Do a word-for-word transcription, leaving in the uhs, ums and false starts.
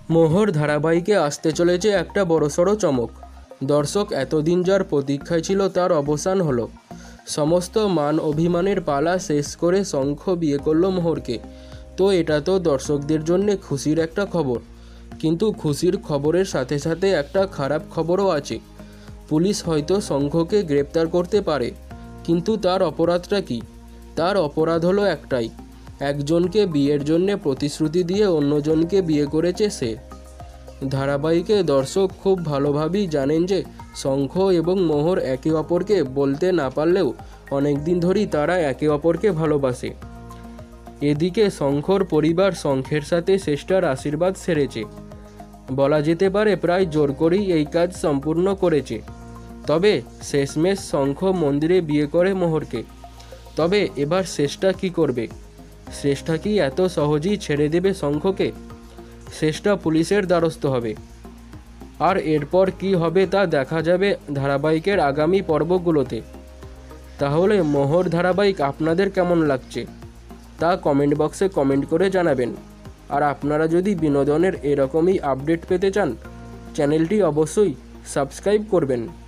মোহর ধারাবাহিকে আসতে চলেছে একটা বড়সড় চমক। দর্শক এতদিন যার প্রতীক্ষায় ছিল তার অবসান হলো। সমস্ত মান অভিমানের পালা শেষ করে শঙ্খ বিয়ে করলো মোহরকে। তো এটা তো দর্শকদের জন্য খুশির একটা খবর, কিন্তু খুশির খবরের সাথে সাথে একটা খারাপ খবরও আছে। পুলিশ হয়তো শঙ্খকে গ্রেপ্তার করতে পারে, কিন্তু তার অপরাধটা কি? তার অপরাধ হলো একটাই, একজনকে বিয়ের জন্য প্রতিশ্রুতি দিয়ে অন্যজনকে বিয়ে করেছে সে। ধারাবাহিকে দর্শক খুব ভালোভাবেই জানেন যে শঙ্খ এবং মোহর একে অপরকে বলতে না পারলেও অনেক দিন ধরেই তারা একে অপরকে ভালোবাসে। এদিকে শঙ্খর পরিবার শঙ্খের সাথে শেষটার আশীর্বাদ সেরেছে, বলা যেতে পারে প্রায় জোর করেই এই কাজ সম্পূর্ণ করেছে। তবে শেষমেশ শঙ্খ মন্দিরে বিয়ে করে মোহরকে। তবে এবার শেষটা কি করবে? শেষটা কি এত সহজেই ছেড়ে দেবে শঙ্খকে? শেষটা পুলিশের দ্বারস্থ হবে। আর এরপর কি হবে তা দেখা যাবে ধারাবাহিকের আগামী পর্বগুলোতে। তাহলে মোহর ধারাবাহিক আপনাদের কেমন লাগছে তা কমেন্ট বক্সে কমেন্ট করে জানাবেন। আর আপনারা যদি বিনোদনের এরকমই আপডেট পেতে চান, চ্যানেলটি অবশ্যই সাবস্ক্রাইব করবেন।